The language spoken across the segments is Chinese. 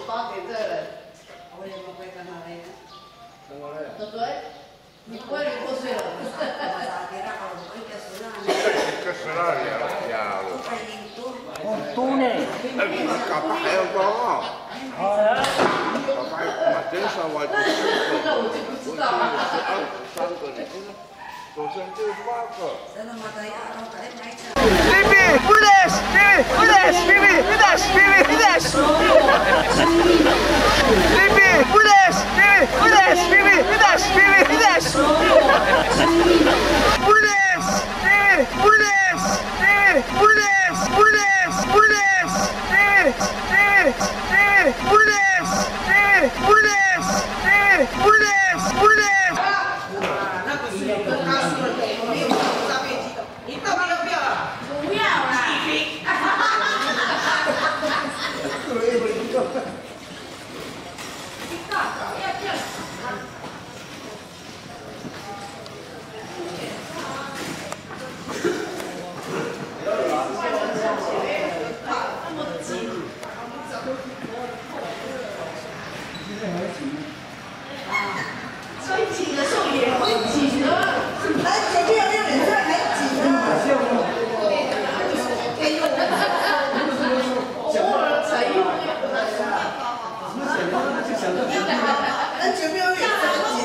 发给这个人。我也不会干嘛嘞。对不对？你不会流口水了。 多呢。 Kapag ayaw ko ako. Kapag matigas sa white ko. Saan ko dito? Doon pa ako. Bibi, Budas! Bibi, Budas! Bibi, Budas! Bibi, Budas! Bibi, Budas! Bibi, Budas! Bibi, Budas! Budas! Bibi, Budas! Bibi, Budas! Budas! Budas! Bibi, Bibi, Bibi, Budas! Bibi, Budas! Bibi, Budas! Budas! 那不是有跟他说的，我没有上面记得，你到底要不要啊？不要啦！所以挤的时候也会挤的，还前面有人在还挤呢。偶尔才用。那前面有人在挤。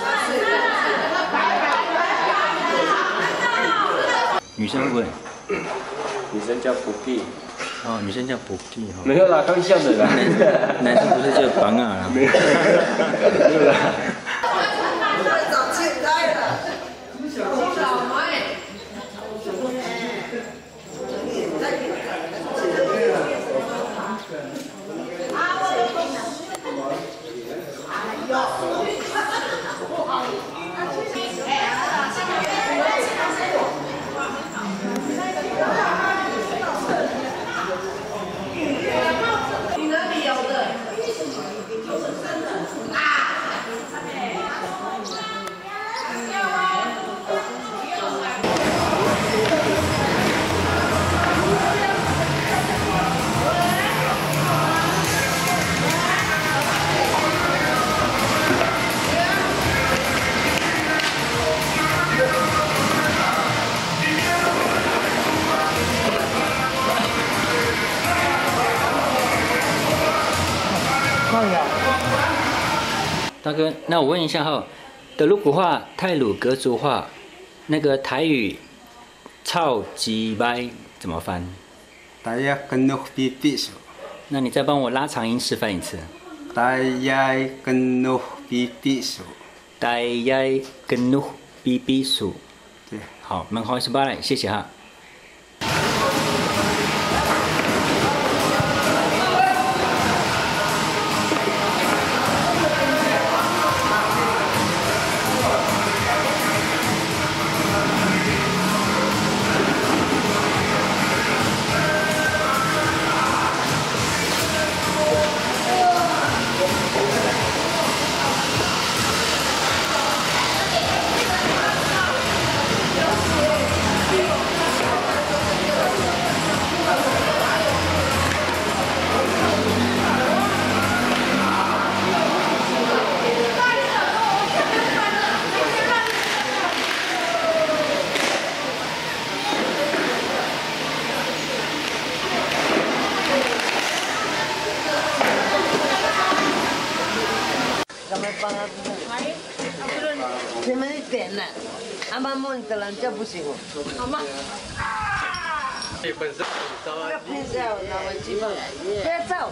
女生会不会？ 女生叫不必。 哦，女生叫补地哈。 没有啦，刚笑的啦。 男生不是叫绑啊？ 没有，没有啦。 找现代了，小妹。你哪里有的？ 大哥，那我问一下哈，德鲁古话、太鲁阁族话，那个台语“超级歪”怎么翻？ 大家跟我比比数。 那你再帮我拉长音示范一次。 大家跟我比比数。 大家跟努比比数。 对。 好，蛮好，是巴来，谢谢哈。 前面一点呢，阿妈摸你的人家不行哦，好吗？ 你本身要拍照，拿我机会，不要照。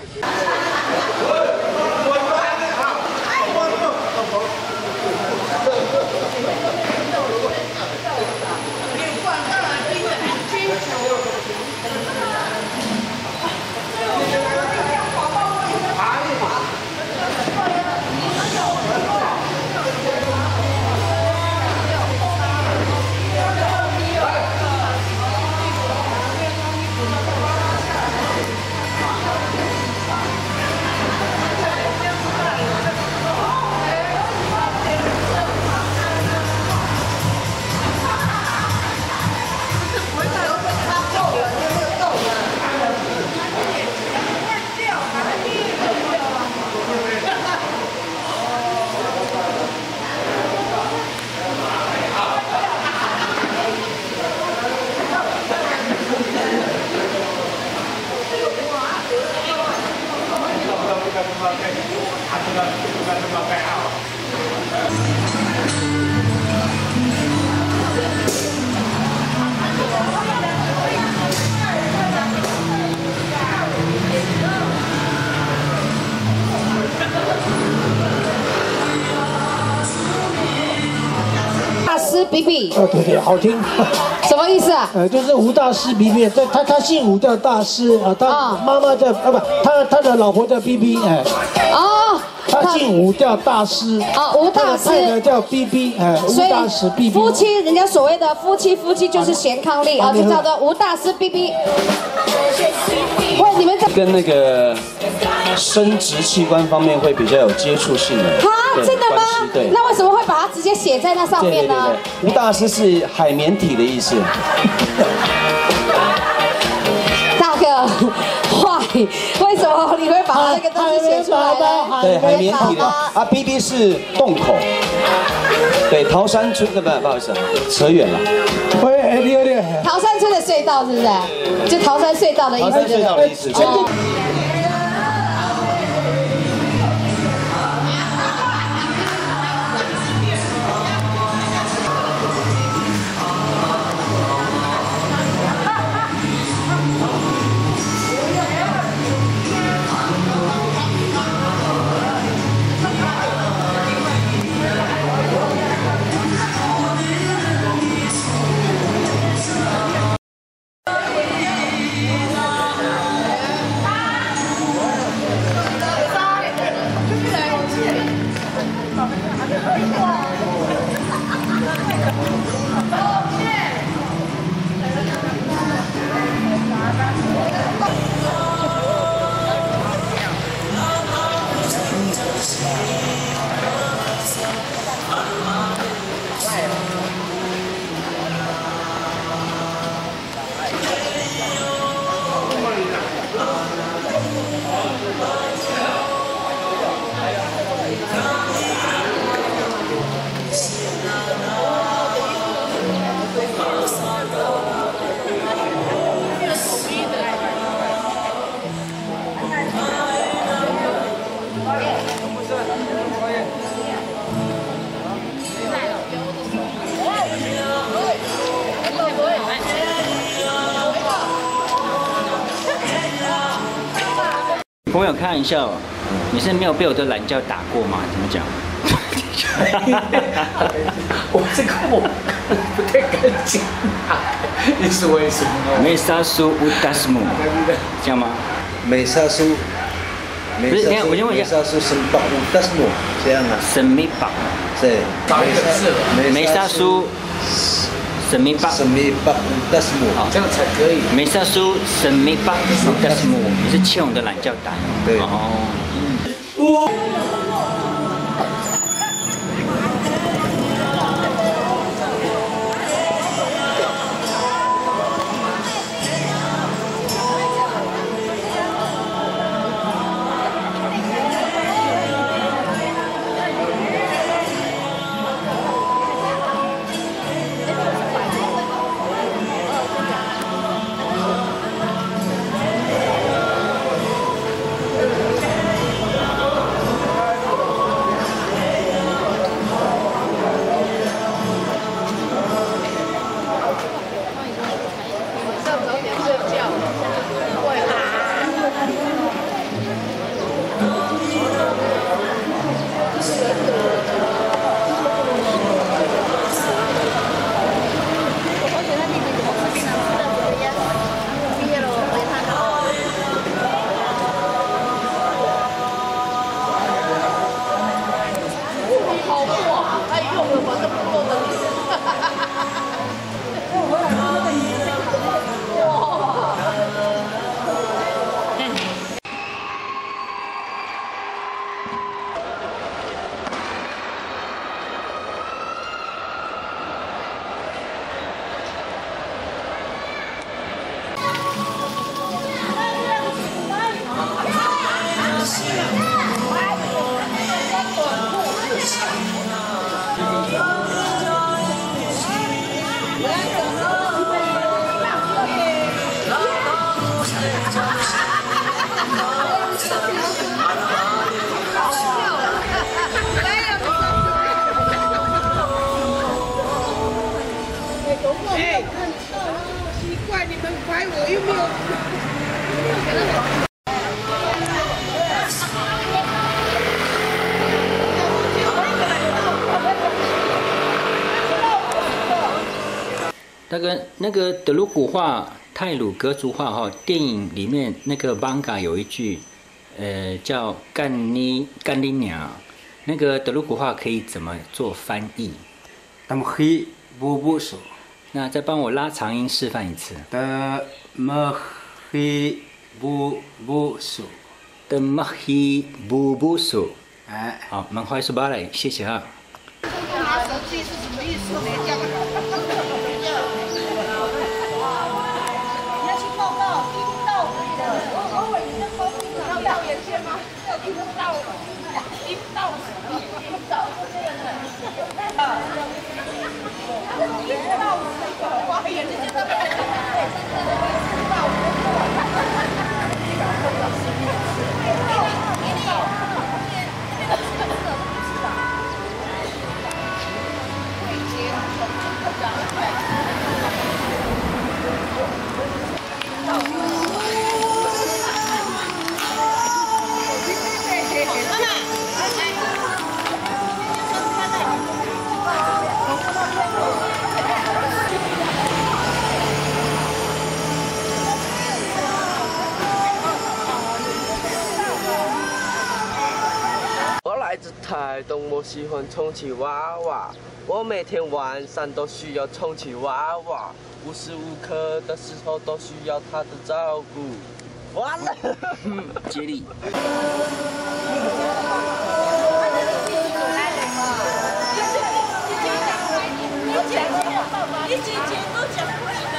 BB。 对，好听。 什么意思啊？ 就是吴大师 BB， 他姓吴叫大师啊，他妈妈叫他的老婆叫 BB， 哎。哦。他姓吴叫大师。啊，吴大师。太太叫 BB， 哎，吴大师 BB。 夫妻，人家所谓的夫妻就是贤康利啊，就叫做吴大师 BB。喂，你们在跟那个生殖器官方面会比较有接触性的。 啊，真的吗？ 对。 那为什么会把它直接写在那上面呢？ 吴大师是海绵体的意思。 大哥，坏，为什么你会把那个东西写出来呢？ 对，海绵体的啊 ，BB 是洞口。对，桃山村不好意思，扯远了。 喂，你有点。 桃山村的隧道是不是？就桃山隧道的意思。桃山隧道的意思。 朋友看一下哦，你是没有被我的懒觉打过吗？怎么讲？ 我这个我不太敢讲，你是为什么？ 梅沙苏乌达斯姆，这样吗？ 梅沙苏， 不是，等下我先问一下， 梅沙苏什么乌达斯姆这样啊？ 神秘宝， 对， 梅沙苏。神秘巴， 神秘巴乌达斯姆， 这样才可以。 梅沙苏神秘巴乌达斯姆，你是欠我的懒觉打。 对。 哦。 奇怪，你们拍我又没有。 那个德鲁古话、泰鲁格族话哈，电影里面那个 Banga 有一句，叫干你娘，那个德鲁古话可以怎么做翻译？ Tamhi bubusu。 那再帮我拉长音示范一次。 Tamhi bubusu。 Tamhi bubusu。 哎， 好，蛮快速巴嘞，谢谢啊。 拿手机是什么意思？没讲。你要去报告，听到的。偶尔你在报告要眼线吗？听不到，听不到，听不到，这个人。花眼睛真的没有。 我来自台东，我喜欢充气娃娃。我每天晚上都需要充气娃娃，无时无刻的时候都需要他的照顾。完了， 接力。 你之前都讲过了。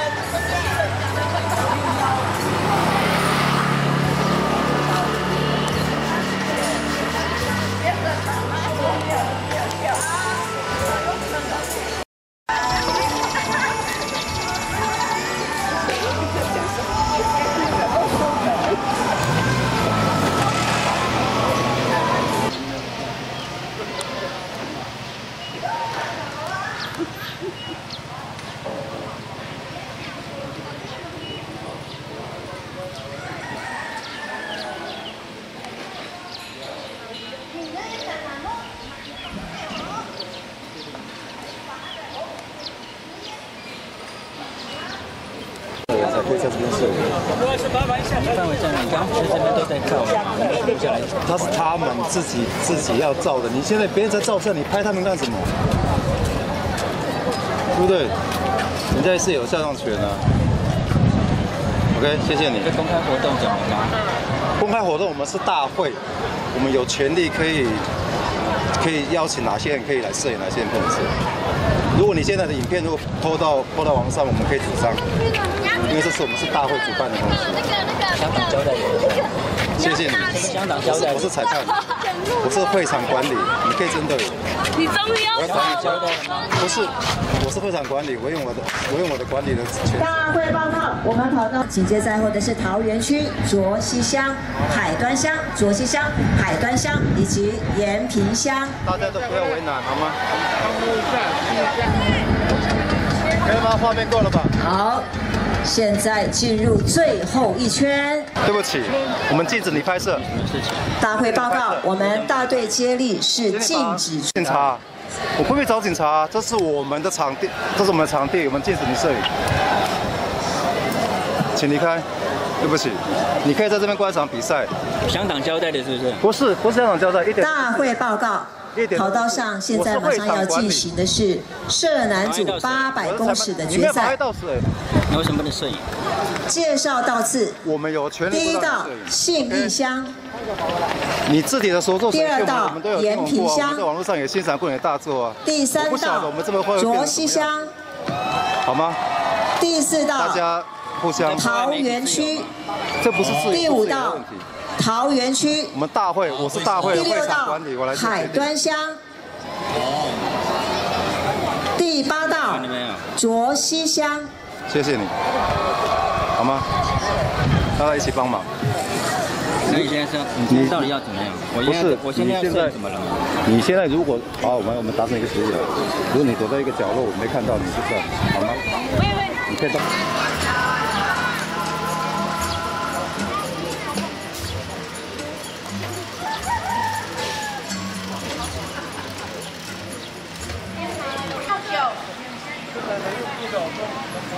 可以在这边摄影。 范围在哪？刚其实这边都在照，留下来。 他是他们自己要照的，你现在别人在照相，你拍他们干什么？对不对？人家是有肖像权啊。OK， 谢谢你。 公开活动怎么吗？ 公开活动我们是大会，我们有权利可以邀请哪些人可以来摄影，哪些人不能摄影。如果你现在的影片如果拖到网上，我们可以主张，因为这是我们是大会主办的东西。 香港交代员。 谢谢你。 香港交代， 我是裁判，我是会场管理，你可以针对我。 你终于要交代了吗？ 不是，我是会场管理，我用我的管理的权。 大会报告，我们跑到紧接在后的是桃园区卓溪乡、海端乡、卓溪乡、海端乡以及延平乡。 大家都不要为难，好吗？可以吗？画面够了吧？ 好，现在进入最后一圈。 对不起，我们禁止你拍摄。 大会报告，我们大队接力是禁止。 警察，我不会找警察，这是我们的场地，这是我们的场地，我们禁止你摄影，请离开。对不起，你可以在这边观赏比赛。 香港交代的是不是？ 不是香港交代，一点。 大会报告。跑道上现在马上要进行的是社男组800公尺的决赛。 你为什么不能摄影？ 介绍到次。 我们有权利。 第一道信义乡。 你自己的所作所为， 第二道我们都有延平乡。 我们在网络上也欣赏过你的大作啊。 第三道卓溪乡。 好吗？ 第四道大家互相。 桃园区。 这不是自第五道。桃园区， 我们大会，我是大会的会场管理，我来。 海端乡，第8道卓溪乡。 谢谢你，好吗？大家一起帮忙。 那你现在你到底要怎么样？我现在要摄影怎么了？ 你现在如果好，我们达成一个协议了。如果你躲在一个角落，我没看到你，就这样，好吗？你可以到。 好久。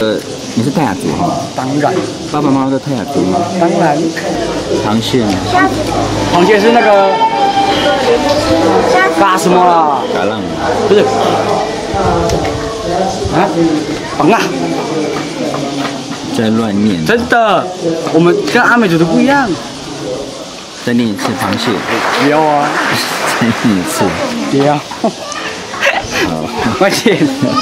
你是泰雅族哈？ 当然。 爸爸妈妈都泰雅族吗？ 当然。 螃蟹呢？ 螃蟹是那个嘎什么啦？ 嘎浪。 不是。啊？绑啊！ 在乱念。 真的，我们跟阿美族的不一样。 再念一次螃蟹。 不要啊！ 再念一次。 不要。快点。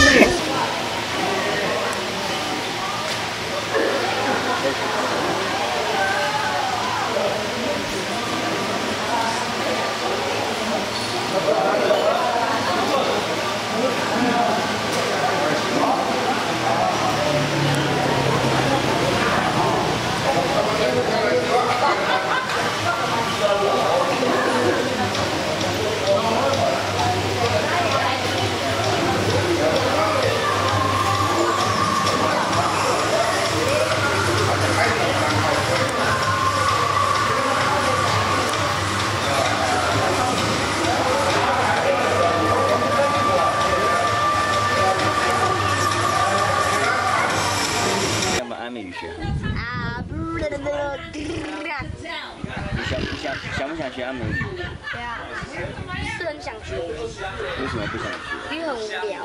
想不想学阿美语？ 对啊，是很想学。 为什么不想学？ 因为很无聊。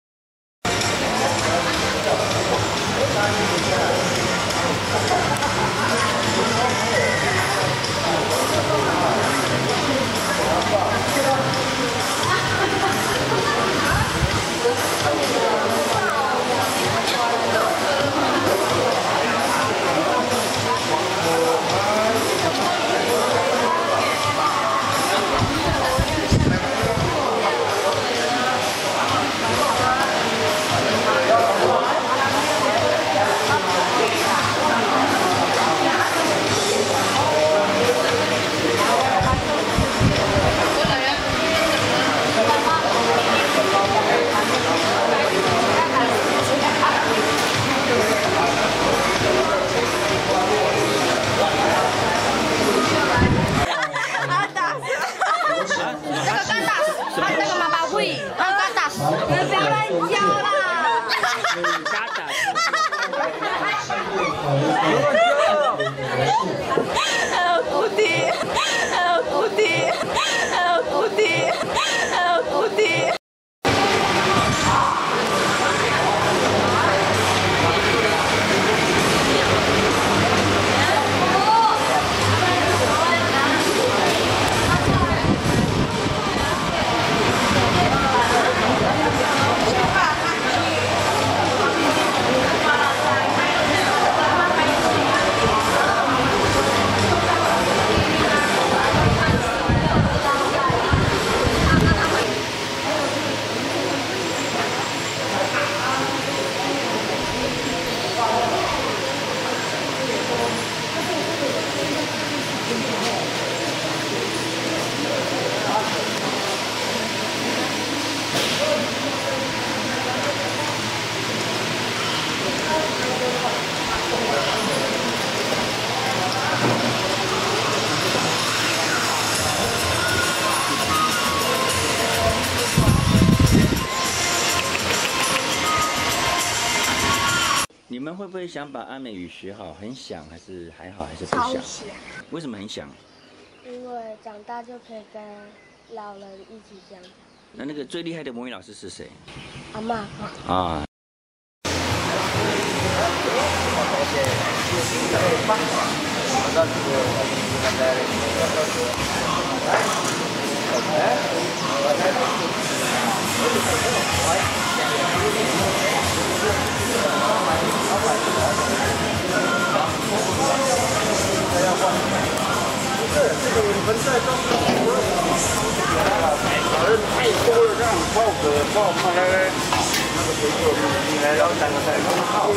你们会不会想把阿美语学好？很想还是还好还是不想？ 超想。 为什么很想？ 因为长大就可以跟老人一起这样。 那个最厉害的母语老师是谁？ 阿嬷。 啊。 人太多了，这样泡可泡泡来嘞，那个水果你来要3个菜很好。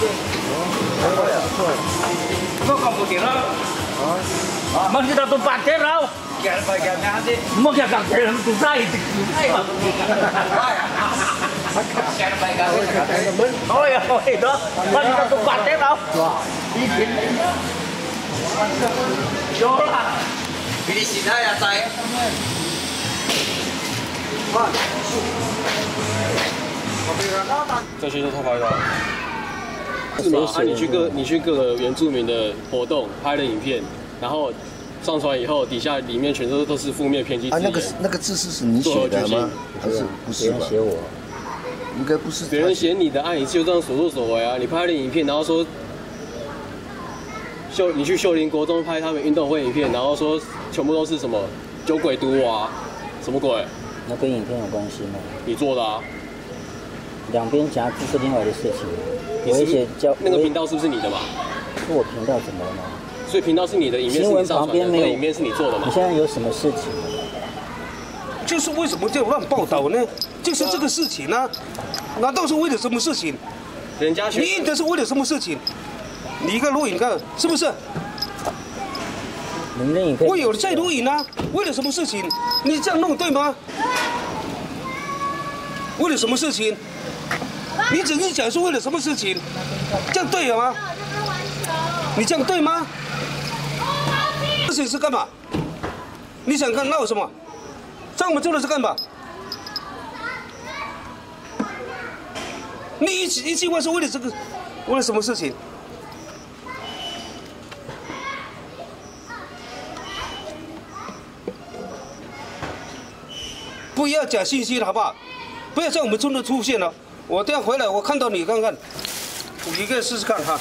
Kok kamu tirau? Mang kita tuh pakai rau. Jangan pakai nanti. Mau kita pakai tu saya. Oh ya, oh itu. Mang kita tuh pakai rau. Bikin. Jola. Pilih sini ya saya. 这些都他拍的。 是吗？啊，你去各个原住民的活动拍了影片，然后上传以后，底下里面全都是负面偏激字眼。 那个字是你写的吗？还是不是吧？别人写我，应该不是。 别人写你的，你就这样所作所为啊！你拍了影片，然后说你去秀林国中拍他们运动会影片，然后说全部都是什么酒鬼毒啊，什么鬼？ 那跟影片有关系吗？ 你做的啊。 两边夹字是另外的事情。 我也写那个频道是不是你的嘛？ 是我频道怎么了吗？ 所以频道是你的，影片是你上传的，那影片是你做的嘛？ 你现在有什么事情？ 就是为什么这样乱报道呢？就是这个事情呢、难道是为了什么事情？ 人家你印的是为了什么事情？你一个录影个是不是？ 你的影片我有在录影啊，为了什么事情？你这样弄对吗？为了什么事情？你只是讲说为了什么事情，这样对了吗？你这样对吗？事情是干嘛？你想看闹什么？像我们做的是干嘛？你一句话说为了这个，为了什么事情？不要假信息了，好不好？不要在我们村子出现了。我等下回来，我看到你看看，你可以试试看哈。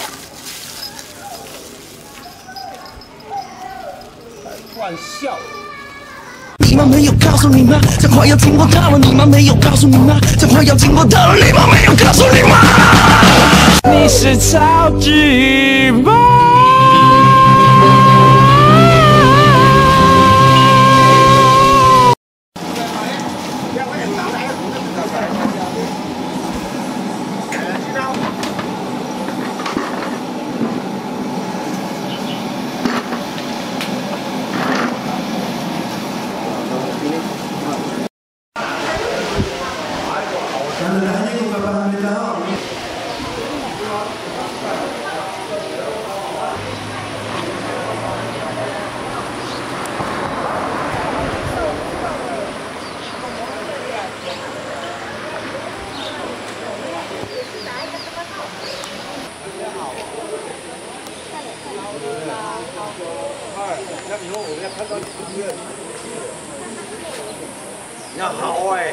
乱笑。 你们没有告诉你吗？这话要经过到了，你们没有告诉你吗？这话要经过到了，你们没有告诉你吗？你是超级棒。 你好哎。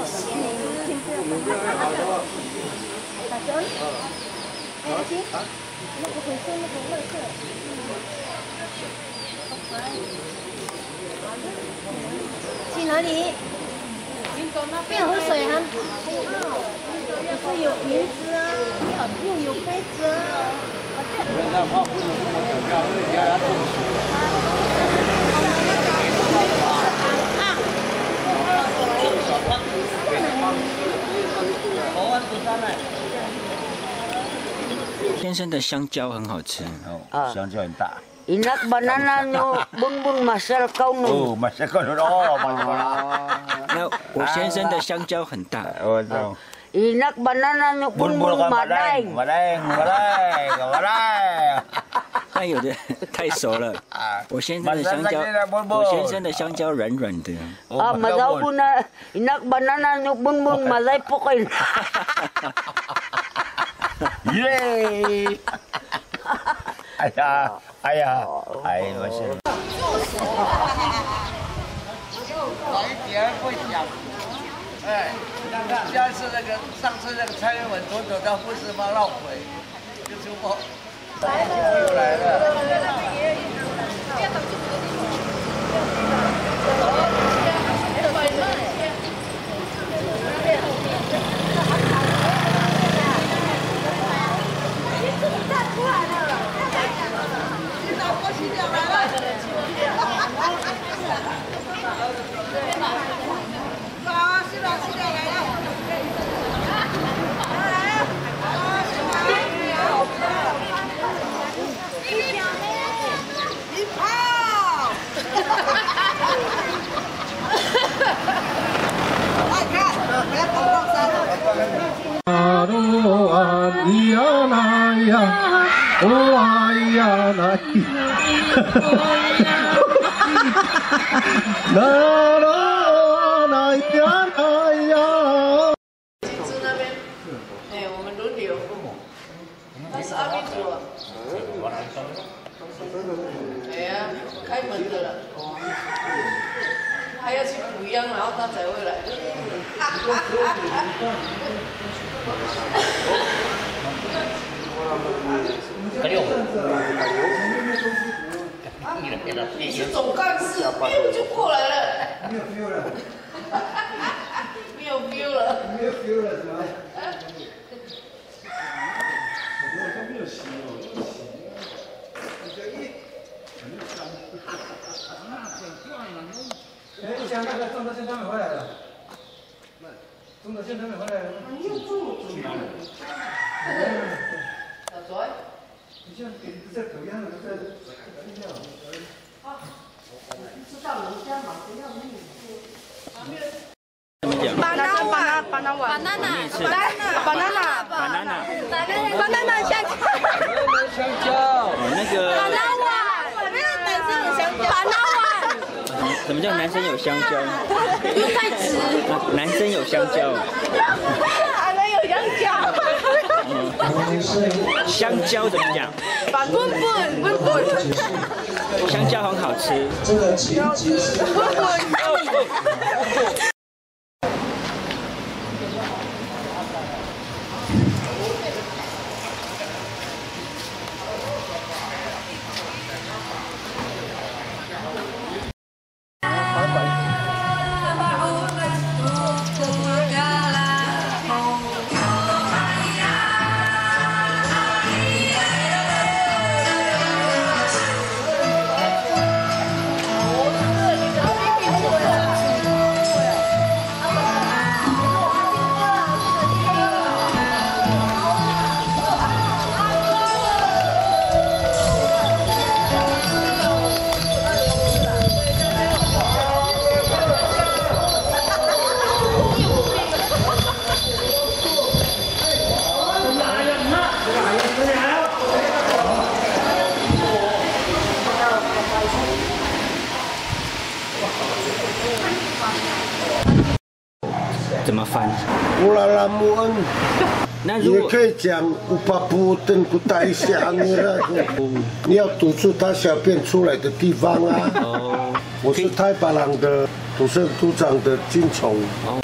去哪里？没有喝水啊？不是有瓶子啊，又有杯子啊。 先生的香蕉很好吃， 香蕉很大。Inak banana nyo bunbun masal kau nu. Oh, masal kau nu. Oh, 那我先生的香蕉很大。 我知道。 Inak banana nyo bunbun madang. Madang. 但有的太熟了。我先生的香蕉软软的。 Madaw po na inak banana nyo bunbun malay po kayo. Yay! 哎呀，我是。 早一点会讲，哎，下次上次那个蔡英文总统到富士邦闹鬼，就出包，又来了。 我们轮流。 还要去补秧，然后他才会来。你是总干事，就过来了。没有 feel 了。没有 feel 了。没有 feel 了，是吧？没有洗哦，没有洗。哎，你想那个中德县他们回来了？中德县他们回来了？又中哪里？小左，你像给在狗样的在睡觉。啊，知道人家忙得要命。 怎么讲 ？banana 香蕉。那个。什么叫男生有香蕉？ 不用太直。 男生有香蕉。 男人有香蕉。 香蕉怎么讲？ 笨。 香蕉很好吃。 这个情节是。 怎么翻？ 乌拉拉木恩。 那如果也可以讲乌巴布登古代下你那个，你要堵住他小便出来的地方啊。哦。我是太巴朗的土生土长的金虫。哦。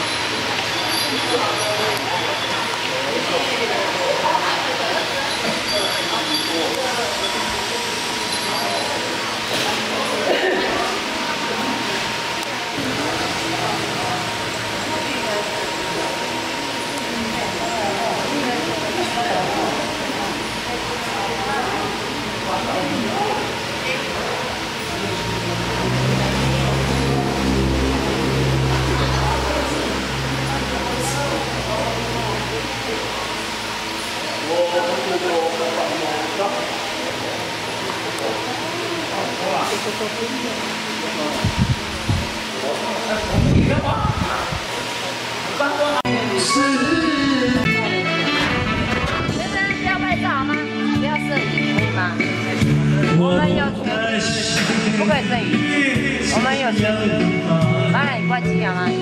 先生，不要拍照好吗？不要摄影，可以吗？我们有权利，不可以摄影。我们有权利。当然，你关机好吗？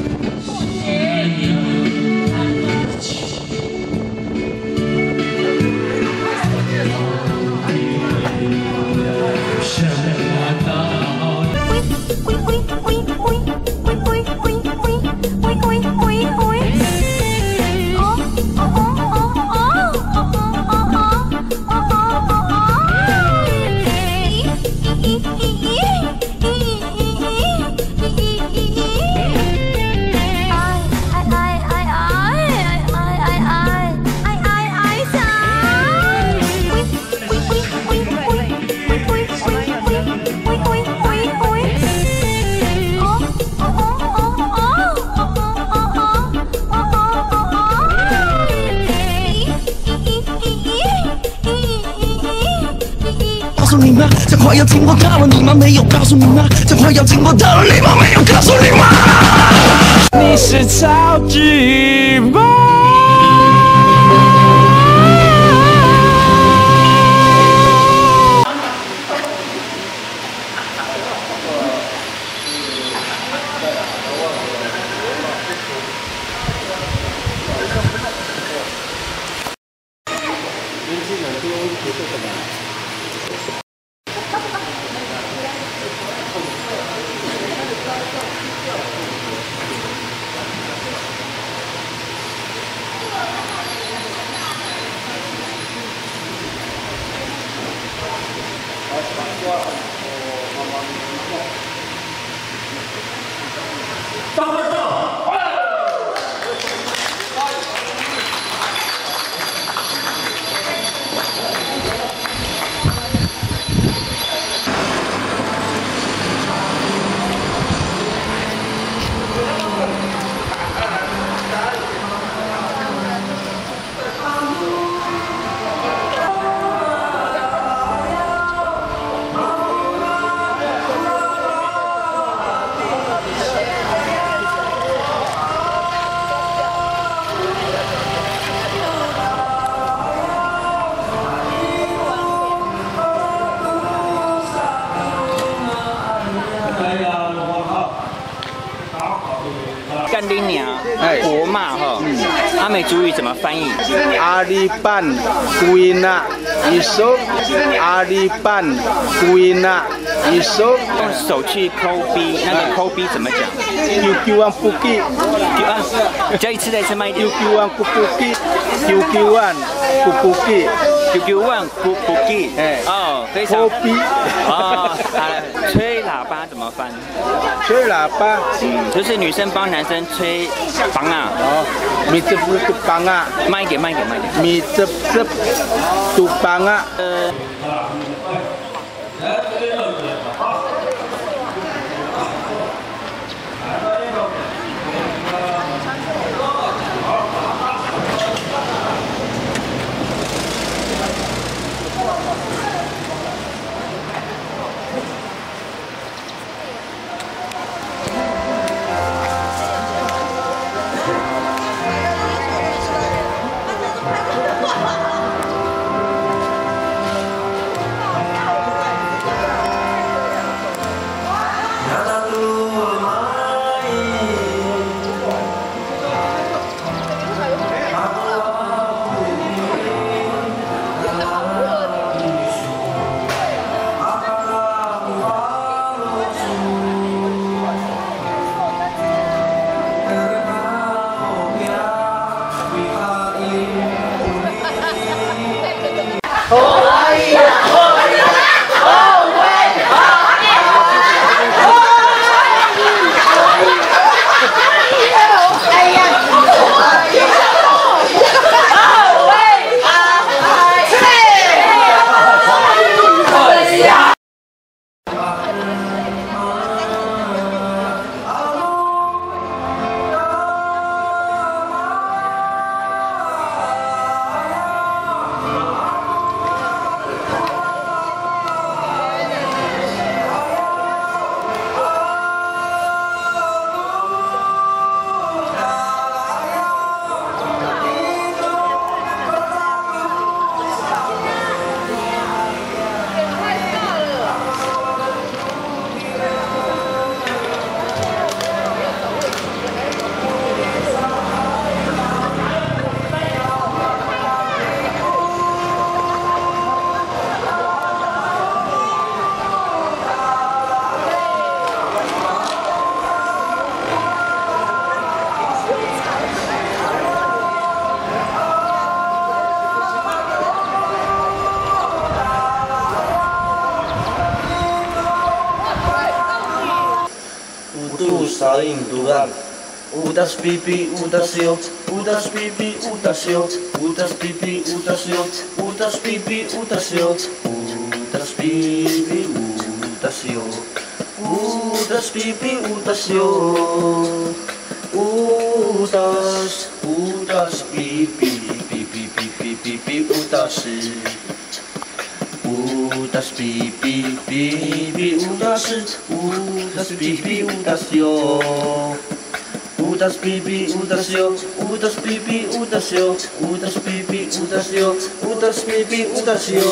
告诉你吗？这快要经过到了，你们没有告诉你吗？这快要经过到了，你们没有告诉你吗？你是超级吗？ 干爹娘，国骂哈，阿美族语怎么翻译？ 阿里班贵那一首，阿里班贵那一首。 用手去抠逼，那个抠逼怎么讲 ？QQ1 puki， 再一次慢一点。 QQ1 puki，QQ1 puki，QQ1 puki， 哦，非常。抠逼。哦，吹喇叭怎么翻？ 吹喇叭， 就是女生帮男生吹梆啊。 哦，米这不是梆啊， 慢一点。 米这都梆啊。 Udas pipi, udas yo, udas pipi, udas yo, udas pipi, udas yo, udas pipi, udas yo, udas pipi, udas yo, udas pipi, udas yo, udas pipi, pipi, pipi, pipi, udas. Udas pipi, pipi, udas pipi, udas yo. Udas pipi, udas yo, udas pipi, udas yo, udas pipi, udas yo, udas pipi, udas yo.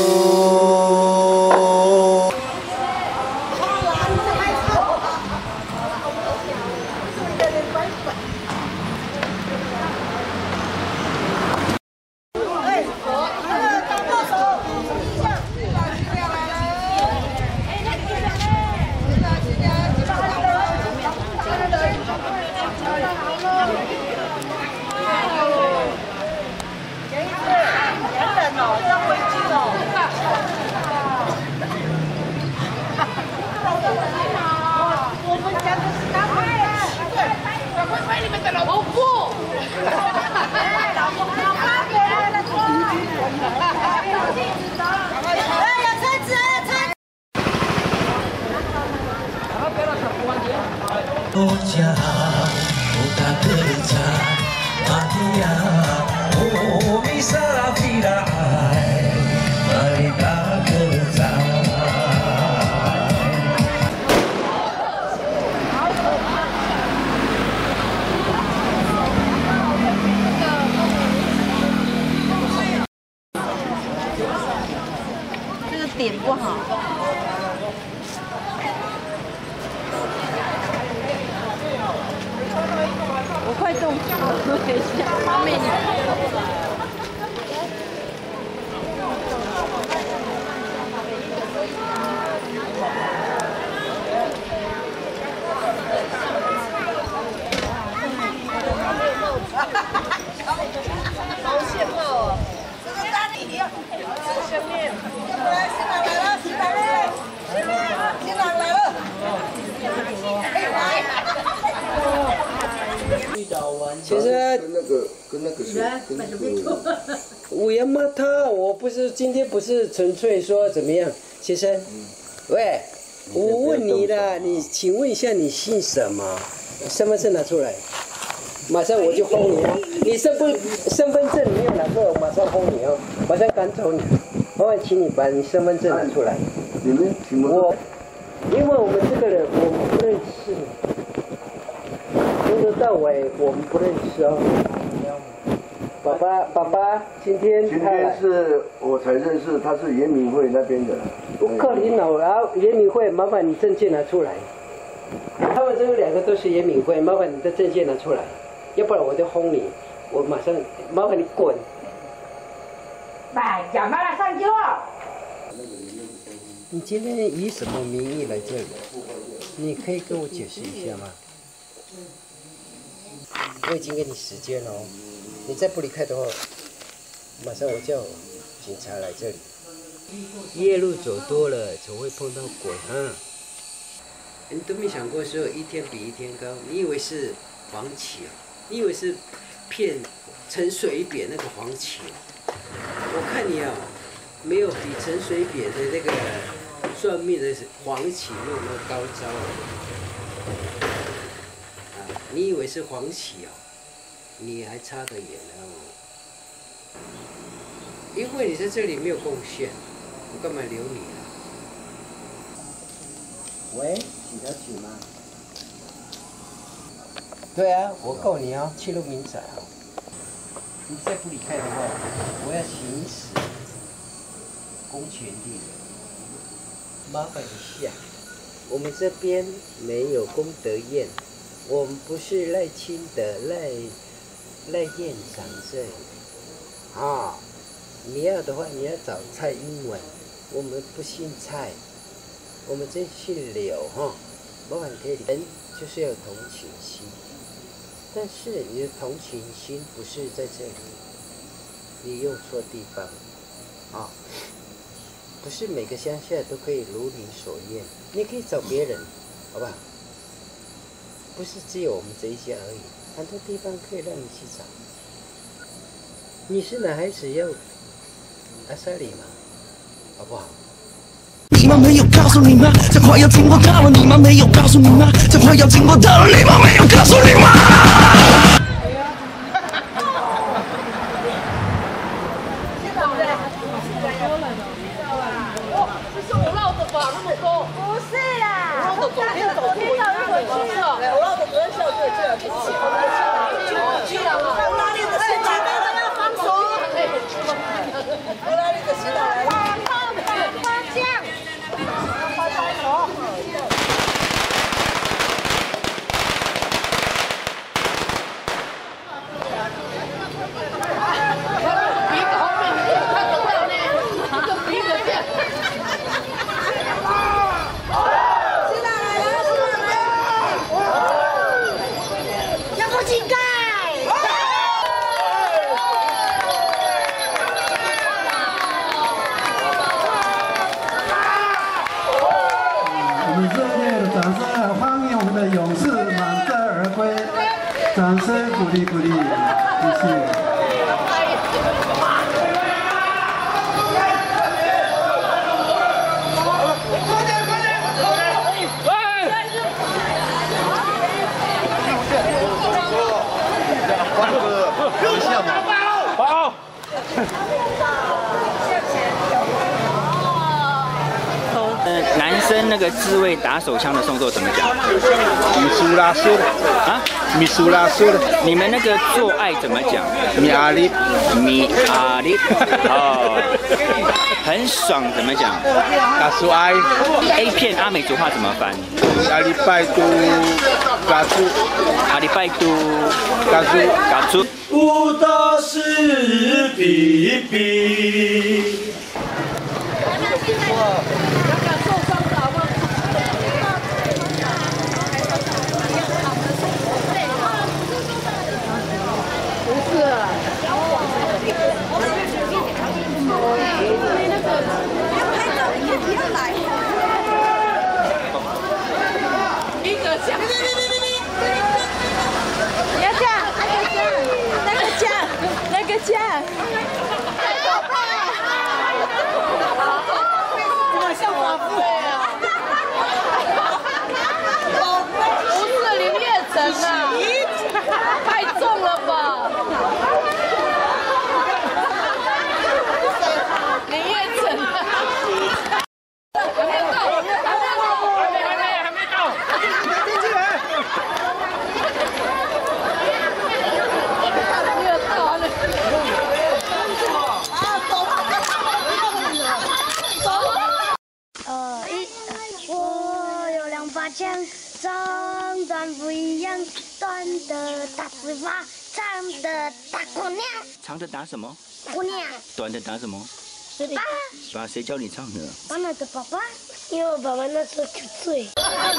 点不好。 用，等一下，好美女。好羡慕哦！这个大礼，这下面，来，新郎来了，新郎来了，新郎来了。 其实跟那个我要骂他，我不是今天不是纯粹说怎么样，先生，喂，我问你了，你请问一下你姓什么？身份证拿出来，马上我就轰你哦！你身份证没有拿出来，我马上轰你哦，马上赶走你。麻烦请你把你身份证拿出来。 你们我，因为我们这个人我们不认识。从头到尾我们不认识哦。爸爸，今天是我才认识，他是严明会那边的。 我靠你脑啊！严明会，麻烦你证件拿出来。他们这个两个都是严明会，麻烦你的证件拿出来，要不然我就轰你。我马上麻烦你滚。 来，讲吧，上去了。 你今天以什么名义来这里？你可以跟我解释一下吗？我已经给你时间了哦，你再不离开的话，马上我叫警察来这里。夜路走多了，总会碰到鬼哈。你都没想过说一天比一天高？你以为是黄芪啊？你以为是骗陈水扁那个黄芪？我看你啊，没有比陈水扁的那个算命的黄芪那么高招啊！你以为是黄芪哦？你还差得远了哦。因为你在这里没有贡献，我干嘛留你啊？喂，几条曲吗？对啊，我告你啊，泄露民宅啊！你再不离开的话，我要行使公权力了。麻烦一下，我们这边没有功德院，我们不是赖清德赖院长这里啊。你要的话，你要找蔡英文，我们不姓蔡，我们这姓柳哈。麻烦可以，人就是要有同情心。但是你的同情心不是在这里，你用错地方啊！不是每个乡下都可以如你所愿，你可以找别人，好不好？不是只有我们这一家而已，很多地方可以让你去找。你是男孩子要阿萨里嘛，好不好？ 你们没有告诉你吗？这话要经过他了，你们没有告诉你吗？这话要经过他了，你们没有告诉你吗？ 这是我绕的吧，那么高。不是啦，我绕的昨天走错一个区了。我绕的昨天下对这样去去了。我拉力的现在没了要放手。我拉力的现在来了。花酱。花菜手。 勇士满载而归，掌声鼓励鼓励，谢谢。 男生那个自卫打手枪的动作怎么讲？ 一次苏拉苏啊， 米苏拉苏。 你们那个做爱怎么讲？ 米阿里， 米阿里，哦，很爽怎么讲？ 嘎苏爱。 A 片阿美族话怎么翻？ 阿里拜都嘎苏， 阿里拜都嘎苏嘎苏。 武大师比比。 太重了吧！林月成，还没到，还没到，进去来。没有到了。 我有2把枪，长短不一样。 短的打死马，长的打姑娘。 长的打什么？ 姑娘。 短的打什么？ 嘴巴。 把谁教你唱的？ 妈妈的爸爸，因为我爸爸那时候9岁。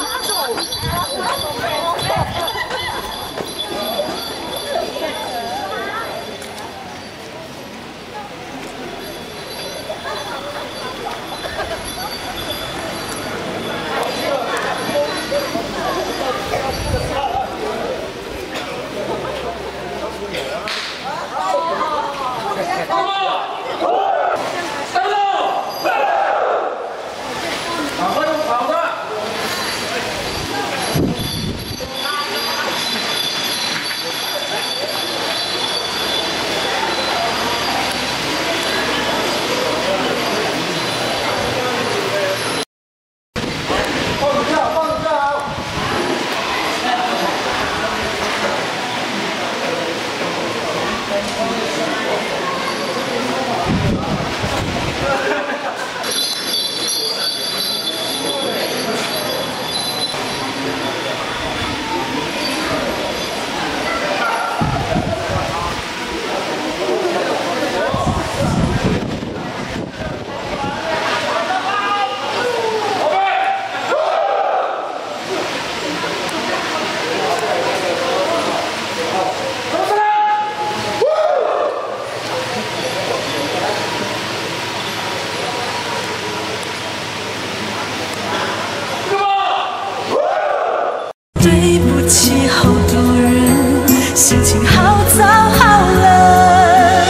对不起，好多人心情好糟好冷，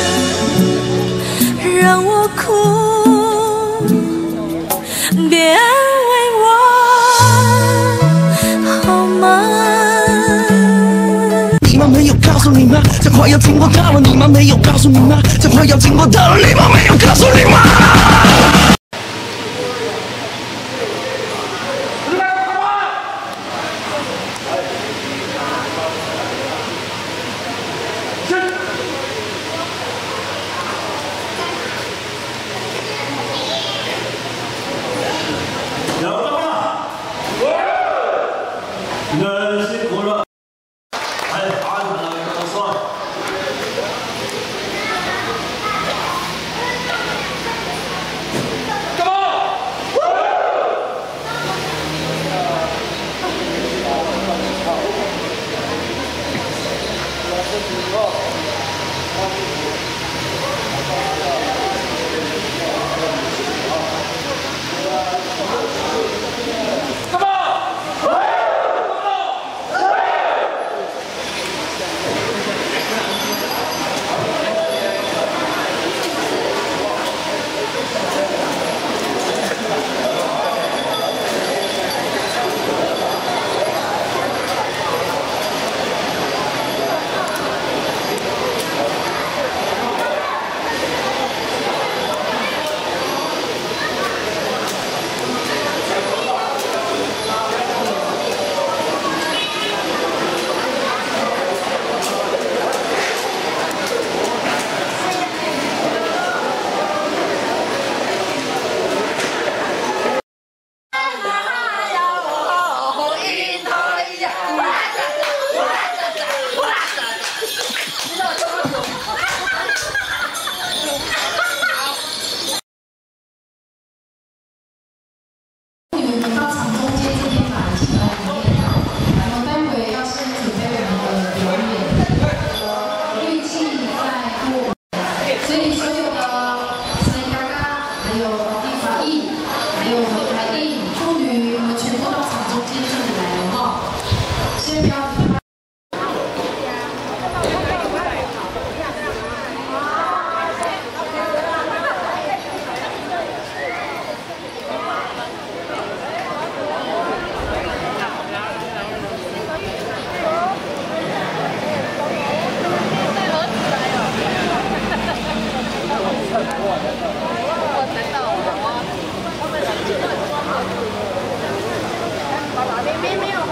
让我哭，别安慰我，好吗？你们没有告诉你吗？这话要经过到了，你们没有告诉你吗？这话要经过到了，你们没有告诉你吗？ Come on!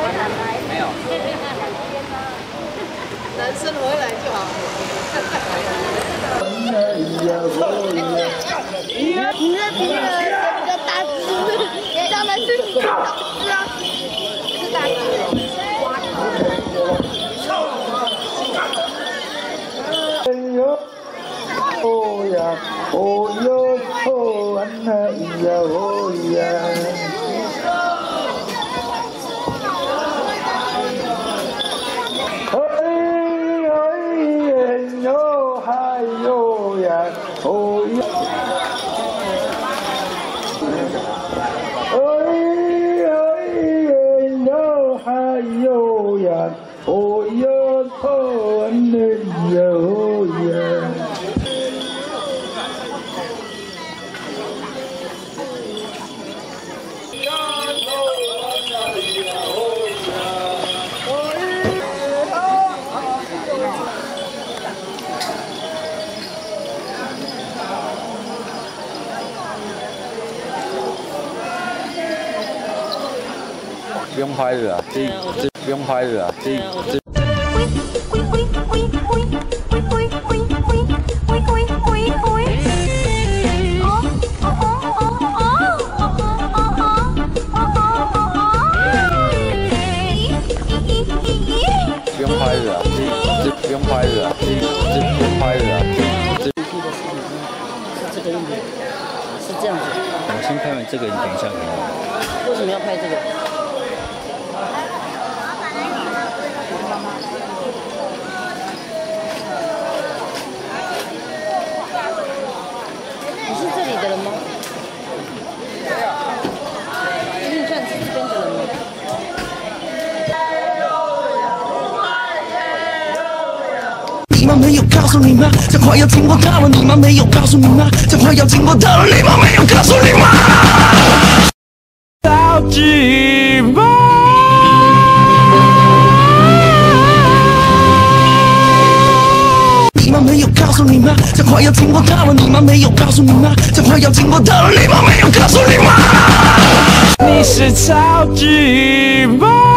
没有。 男生回来就好。你的比较大只，当然是你大只啊，是大只。 哦呀，哦哟，哦安呐咿呀哦呀。 不用拍了啊，这不用拍了啊，这。不用拍了啊，这不用拍了啊，这不用拍了啊，这。 是这个影片，是这样子。 我先拍完这个，你等一下给我。 为什么要拍这个？你是这里的人吗？你算是这边的人吗？ 你们没有告诉你吗？这话要经过他了，你们没有告诉你吗？这话要经过他了，你们没有告诉你吗？好寂寞。你们没有告诉你吗？这话要经过他了，你们没有告诉你吗？这话要经过他了，你们没有告诉你吗？你是超寂寞。